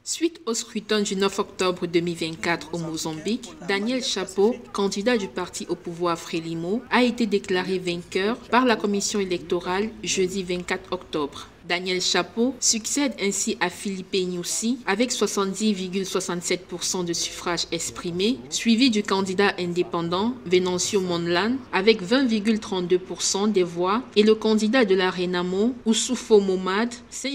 Suite au scrutin du 9 octobre 2024 au Mozambique, Daniel Chapo, candidat du parti au pouvoir Frelimo, a été déclaré vainqueur par la commission électorale jeudi 24 octobre. Daniel Chapo succède ainsi à Philippe Nyusi avec 70,67% de suffrages exprimés, suivi du candidat indépendant Venancio Mondlane avec 20,32% des voix et le candidat de la Renamo, Oussoufo Momad,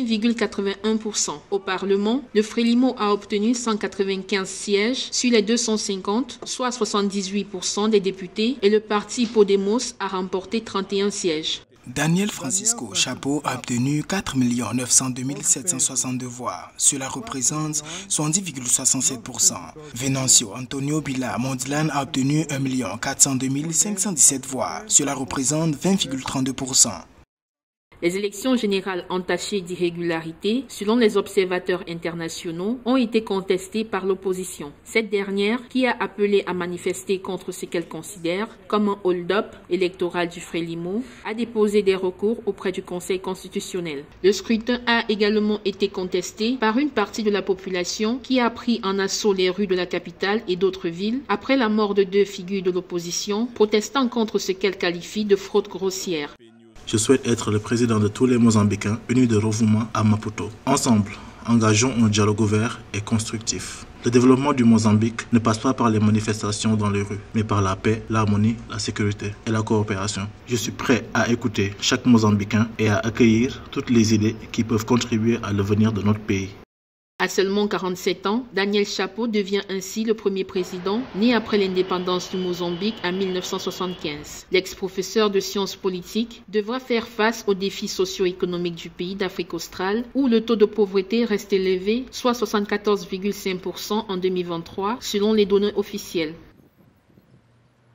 5,81%. Au Parlement, le Frelimo a obtenu 195 sièges sur les 250, soit 78% des députés, et le parti Podemos a remporté 31 sièges. Daniel Francisco Chapo a obtenu 4 902 762 voix. Cela représente 70,67%. Venancio Antonio Bila Mondlane a obtenu 1 402 517 voix. Cela représente 20,32%. Les élections générales entachées d'irrégularités, selon les observateurs internationaux, ont été contestées par l'opposition. Cette dernière, qui a appelé à manifester contre ce qu'elle considère comme un hold-up électoral du Frelimo, a déposé des recours auprès du Conseil constitutionnel. Le scrutin a également été contesté par une partie de la population qui a pris en assaut les rues de la capitale et d'autres villes après la mort de 2 figures de l'opposition, protestant contre ce qu'elle qualifie de fraude grossière. Je souhaite être le président de tous les Mozambicains unis de Rovuma à Maputo. Ensemble, engageons un dialogue ouvert et constructif. Le développement du Mozambique ne passe pas par les manifestations dans les rues, mais par la paix, l'harmonie, la sécurité et la coopération. Je suis prêt à écouter chaque Mozambicain et à accueillir toutes les idées qui peuvent contribuer à l'avenir de notre pays. À seulement 47 ans, Daniel Chapo devient ainsi le premier président né après l'indépendance du Mozambique en 1975. L'ex-professeur de sciences politiques devra faire face aux défis socio-économiques du pays d'Afrique australe où le taux de pauvreté reste élevé, soit 74,5% en 2023 selon les données officielles.